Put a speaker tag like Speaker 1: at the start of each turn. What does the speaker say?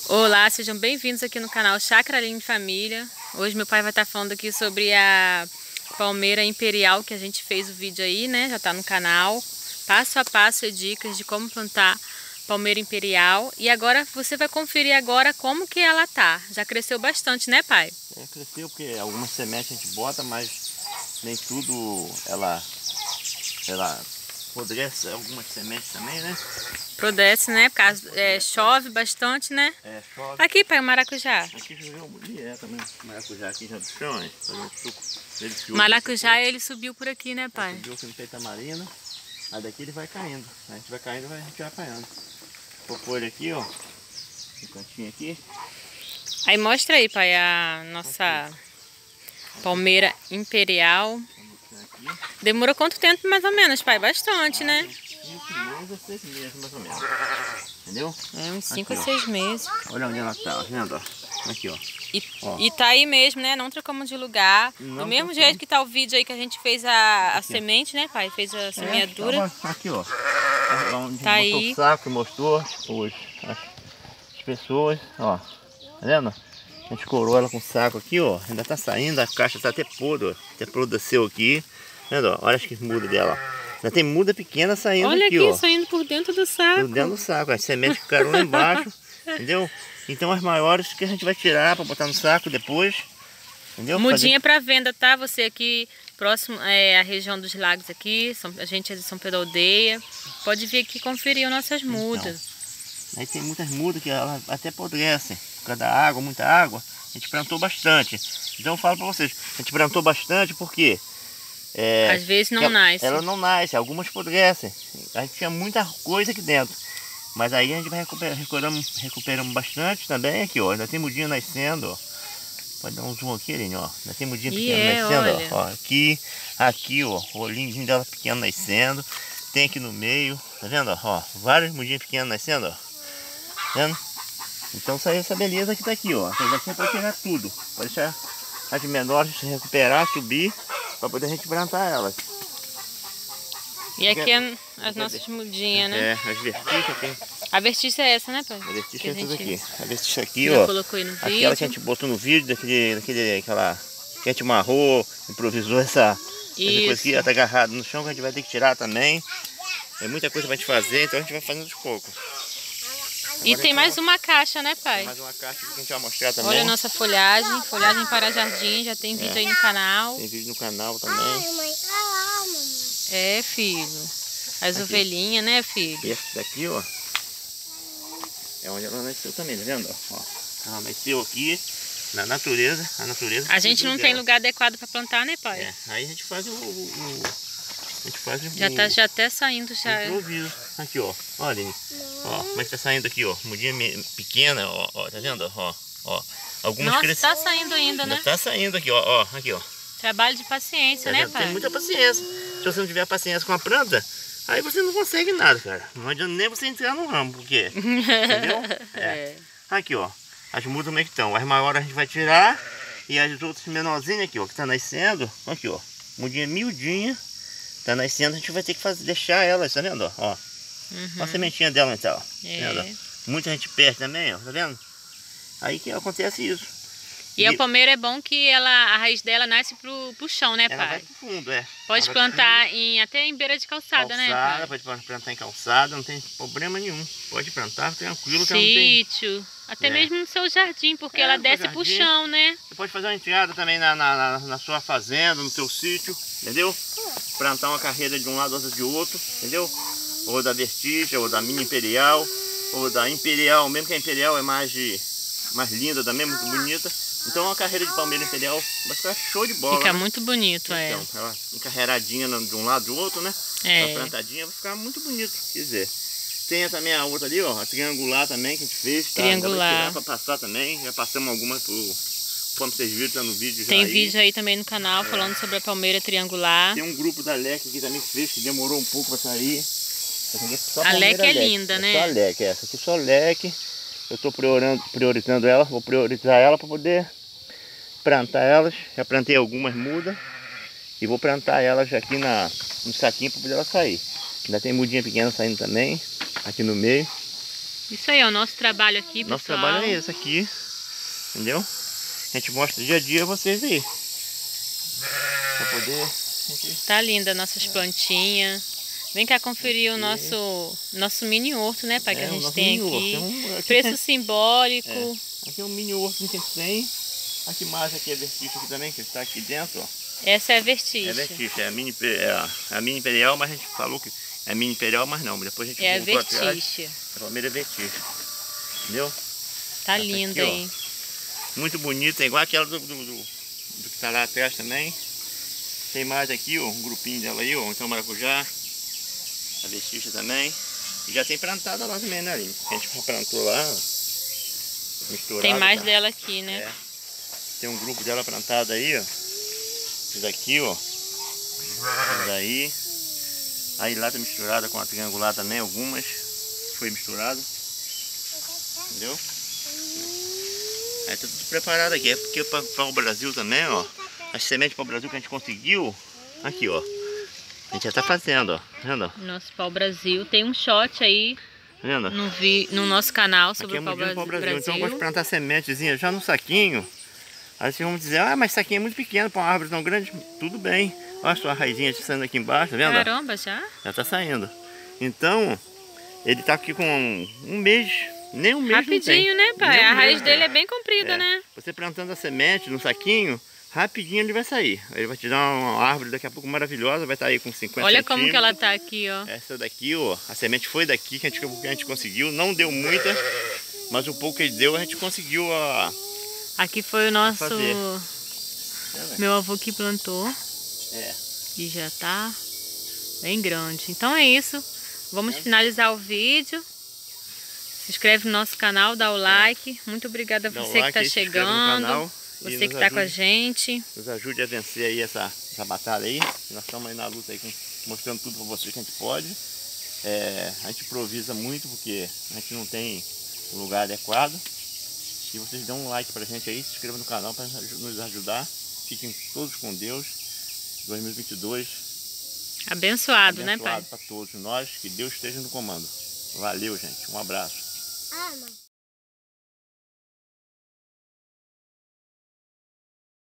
Speaker 1: Olá, sejam bem-vindos aqui no canal Chácara Linda Família. Hoje meu pai vai estar falando aqui sobre a palmeira imperial que a gente fez o vídeo aí, né? Já tá no canal. Passo a passo e dicas de como plantar palmeira imperial. E agora você vai conferir agora como que ela tá. Já cresceu bastante, né, pai?
Speaker 2: Cresceu porque algumas sementes a gente bota, mas nem tudo ela apodrece algumas sementes também, né?
Speaker 1: Apodrece, né? Por causa, chove bastante, né?
Speaker 2: Chove.
Speaker 1: Aqui, pai, o maracujá.
Speaker 2: Aqui choveu um dia também. Maracujá aqui já do chão, hein? Fazendo suco delicioso.
Speaker 1: Maracujá, ele subiu por aqui, né, pai?
Speaker 2: Subiu aqui no peito da marina. Aí daqui ele vai caindo. A gente vai caindo, a gente vai apanhando. Vou pôr ele aqui, ó. No cantinho aqui.
Speaker 1: Aí mostra aí, pai, a nossa palmeira imperial. Demora quanto tempo mais ou menos, pai? Bastante, né?
Speaker 2: 5 meses a 6 meses mais ou menos. Entendeu?
Speaker 1: É, uns 5
Speaker 2: Aqui,
Speaker 1: a 6 meses.
Speaker 2: Olha onde ela tá, vendo? Aqui, ó.
Speaker 1: E tá aí mesmo, né? Não trocamos de lugar. Do mesmo jeito que tá o vídeo aí que a gente fez a semente, né, pai? Fez a semeadura.
Speaker 2: Aqui, ó. Onde
Speaker 1: tá
Speaker 2: botou
Speaker 1: aí.
Speaker 2: O saco e mostrou as pessoas, ó. Tá vendo? A gente corou ela com o saco aqui, ó. Ainda tá saindo, a caixa tá até podre, ó. Até apodreceu aqui. Vendo, ó? Olha as mudas dela. Ainda tem muda pequena saindo
Speaker 1: Olha
Speaker 2: aqui,
Speaker 1: ó.
Speaker 2: Ó.
Speaker 1: Saindo por dentro do saco.
Speaker 2: Por dentro do saco. As sementes ficaram lá embaixo, entendeu? Então as maiores que a gente vai tirar para botar no saco depois, entendeu?
Speaker 1: Mudinha para venda, tá? Você aqui próximo à região dos lagos aqui, a gente é de São Pedro da Aldeia. Pode vir aqui conferir as nossas mudas.
Speaker 2: Então, aí tem muitas mudas que elas até apodrecem. Por causa da água, muita água, a gente plantou bastante. Então eu falo para vocês, a gente plantou bastante porque...
Speaker 1: às vezes não nasce.
Speaker 2: Ela não nasce, algumas apodrecem. A gente tinha muita coisa aqui dentro. Mas aí a gente vai recuperamos bastante também aqui, ó. Ainda tem mudinha nascendo, ó. Pode dar um zoom aqui, Aline, ó. Ainda tem mudinha pequena nascendo, ó. Aqui, ó. O olhinho dela pequeno nascendo. Tem aqui no meio, tá vendo, ó? Várias mudinhas pequenas nascendo, ó. Tá vendo? Então isso aí, essa beleza que tá aqui, ó. Essa daqui é pra tirar tudo. Pode deixar as menores se recuperar, subir, pra poder a gente plantar elas.
Speaker 1: E aqui as nossas mudinhas, né?
Speaker 2: As vertiças tem.
Speaker 1: A vertiça é essa, né, pai?
Speaker 2: A vertiça é essa daqui. A vertiça aqui,
Speaker 1: já
Speaker 2: ó.
Speaker 1: Colocou aí no vídeo.
Speaker 2: Aquela que a gente botou no vídeo, aquela que a gente amarrou, improvisou essa coisa aqui, ela tá agarrada no chão que a gente vai ter que tirar também. É muita coisa pra gente fazer, então a gente vai fazendo aos poucos.
Speaker 1: E tem mais uma caixa, né, pai?
Speaker 2: Tem mais uma caixa que a gente vai mostrar também.
Speaker 1: Olha a nossa folhagem, folhagem para jardim, já tem vídeo aí no canal.
Speaker 2: Tem vídeo no canal também.
Speaker 3: Ai, mãe, tá lá, mamãe.
Speaker 1: É, filho. As ovelhinhas, né, filho?
Speaker 2: Esse daqui, ó, é onde ela nasceu também, tá vendo? Ó, ela nasceu aqui na natureza,
Speaker 1: A gente não tem lugar adequado para plantar, né, pai?
Speaker 2: Aí a gente faz
Speaker 1: Já até saindo já.
Speaker 2: Improviso. Aqui, ó. Olha, Aline. Ó, como é que tá saindo aqui, ó. Mudinha pequena, ó, tá vendo? Ó. Algumas
Speaker 1: Nossa, tá saindo ainda, né?
Speaker 2: Tá saindo aqui, ó, aqui, ó.
Speaker 1: Trabalho de paciência, né, pai?
Speaker 2: Tem muita paciência. Se você não tiver paciência com a planta, aí você não consegue nada, cara. Não adianta nem você entrar no ramo, porque... Entendeu? Aqui, ó. As mudas como é que estão. As maiores a gente vai tirar. E as outras menorzinhas aqui, ó, que tá nascendo. Aqui, ó. Mudinha miudinha. Tá nascendo, a gente vai ter que deixar elas, tá vendo? Ó. Olha a sementinha dela, então. Tá vendo? Muita gente perde também, ó. Tá vendo? Aí que acontece isso.
Speaker 1: E a palmeira é bom que a raiz dela nasce pro chão, né, pai?
Speaker 2: Ela vai pro fundo,
Speaker 1: Pode plantar até em beira de calçada, né, pai?
Speaker 2: Pode plantar em calçada, não tem problema nenhum. Pode plantar tranquilo.
Speaker 1: Sítio, até mesmo no seu jardim, porque ela desce pro chão, né?
Speaker 2: Você pode fazer uma entrada também na sua fazenda, no seu sítio, entendeu? Plantar uma carreira de um lado, outra de outro, entendeu? Ou da vertiga, ou da mini imperial, ou da imperial, mesmo que a imperial é mais linda também, muito bonita. Então uma carreira de palmeira imperial vai ficar show de bola.
Speaker 1: Fica muito bonito,
Speaker 2: então, ela encarreiradinha de um lado do outro, né? Ela plantadinha vai ficar muito bonito, quer dizer. Tem também a outra ali, ó, a triangular também que a gente fez. Tá?
Speaker 1: Triangular.
Speaker 2: Para passar também, já passamos algumas como vocês viram, tá no vídeo já.
Speaker 1: Tem vídeo aí também no canal falando sobre a palmeira triangular.
Speaker 2: Tem um grupo da Leque aqui também que fez, que demorou um pouco para sair.
Speaker 1: A Leque é linda, né?
Speaker 2: Só a Leque, essa aqui só a Leque. Eu estou priorizando ela, vou priorizar ela para poder plantar elas. Já plantei algumas mudas e vou plantar elas aqui no saquinho para poder ela sair. Ainda tem mudinha pequena saindo também, aqui no meio.
Speaker 1: Isso aí é o nosso trabalho aqui, pessoal.
Speaker 2: Nosso trabalho é esse aqui, entendeu? A gente mostra dia a dia vocês aí. Pra poder...
Speaker 1: Tá linda nossas plantinhas. Vem cá conferir o nosso mini horto, né, pai? Que a gente tem aqui. Preço simbólico.
Speaker 2: Aqui é um mini horto que a gente tem. Aqui mais aqui é vertice aqui também, que está aqui dentro, ó.
Speaker 1: Essa é a vertice.
Speaker 2: É vertice, é a mini imperial, mas a gente falou que é mini imperial, mas não. Depois a gente voltou atrás.
Speaker 1: É a vertice.
Speaker 2: A palmeira é vertice. Entendeu?
Speaker 1: Tá linda,
Speaker 2: aqui,
Speaker 1: hein?
Speaker 2: Ó, muito bonita, é igual aquela do que tá lá atrás também. Tem mais aqui, ó, um grupinho dela aí, ó. Então maracujá. A vertice também. E já tem plantada lá também, né, Aline? A gente plantou lá, misturado.
Speaker 1: Tem mais
Speaker 2: tá?
Speaker 1: dela aqui, né?
Speaker 2: É. Tem um grupo dela plantado aí, ó. Esse daqui, ó. Esse daí. Aí lá tá misturada com a triangular também, algumas. Foi misturado. Entendeu? Aí tá tudo preparado aqui. É porque para o Brasil também, ó. As sementes para o Brasil que a gente conseguiu. Aqui, ó. A gente já tá fazendo, ó. Tá vendo?
Speaker 1: Nosso pau-brasil. Tem um shot aí.
Speaker 2: Tá vendo?
Speaker 1: No nosso canal sobre
Speaker 2: aqui
Speaker 1: o pau-brasil.
Speaker 2: Então eu gosto de plantar sementezinha já no saquinho. Aí vocês vão dizer, ah, mas saquinho é muito pequeno para uma árvore tão grande. Tudo bem. Olha a sua raizinha saindo aqui embaixo, tá vendo?
Speaker 1: Caramba, já?
Speaker 2: Já tá saindo. Então, ele tá aqui com um mês, nem um mês.
Speaker 1: Rapidinho, né, pai? A raiz dele é bem comprida, né?
Speaker 2: Você plantando a semente no saquinho, rapidinho ele vai sair. Ele vai te dar uma árvore daqui a pouco maravilhosa, vai estar aí com 50
Speaker 1: Olha
Speaker 2: centímetros.
Speaker 1: como que ela tá aqui, ó.
Speaker 2: Essa daqui, ó, a semente foi daqui que a gente conseguiu. Não deu muita, mas o pouco que ele deu a gente conseguiu
Speaker 1: Aqui foi o nosso...
Speaker 2: fazer.
Speaker 1: Meu avô que plantou. E já tá bem grande. Então é isso. Vamos finalizar o vídeo. Se inscreve no nosso canal, dá o like. Muito obrigada a você que está chegando. Você que está com a gente.
Speaker 2: Nos ajude a vencer aí essa batalha aí. Nós estamos aí na luta aí, mostrando tudo para vocês que a gente pode. A gente improvisa muito porque a gente não tem um lugar adequado. E vocês dão um like pra gente aí, se inscreva no canal para nos ajudar. Fiquem todos com Deus. 2022.
Speaker 1: Abençoado, né, pai?
Speaker 2: Abençoado para todos nós. Que Deus esteja no comando. Valeu, gente. Um abraço.
Speaker 3: Ah, mãe.